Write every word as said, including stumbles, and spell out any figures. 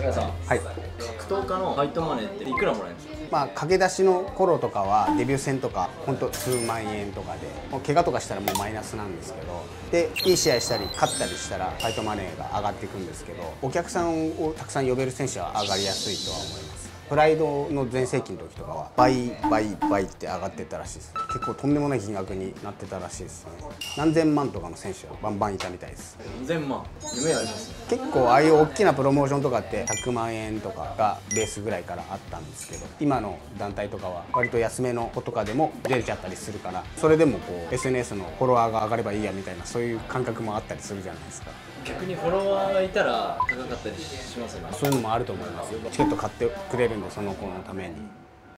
皆さん、 はい、 格闘家のファイトマネーっていくらもらえるんですか？ まあ駆け出しの頃とかはデビュー戦とか本当数万円とかで、もう怪我とかしたらもうマイナスなんですけど、でいい試合したり勝ったりしたらファイトマネーが上がっていくんですけど、お客さんをたくさん呼べる選手は上がりやすいとは思います。プライドの全盛期の時とかは倍倍倍って上がってったらしいです。結構とんでもない金額になってたらしいですね。何千万とかの選手はバンバンいたみたいです。 何千万、夢ありますね。 結構ああいう大きなプロモーションとかってひゃくまんえんとかがベースぐらいからあったんですけど、今の団体とかは割と安めの子とかでも出ちゃったりするから、それでもこう エスエヌエス のフォロワーが上がればいいやみたいな、そういう感覚もあったりするじゃないですか。 逆にフォロワーがいたら高かったりしますよね。 そういうのもあると思いますよ。チケット買ってくれるんで、その子のために。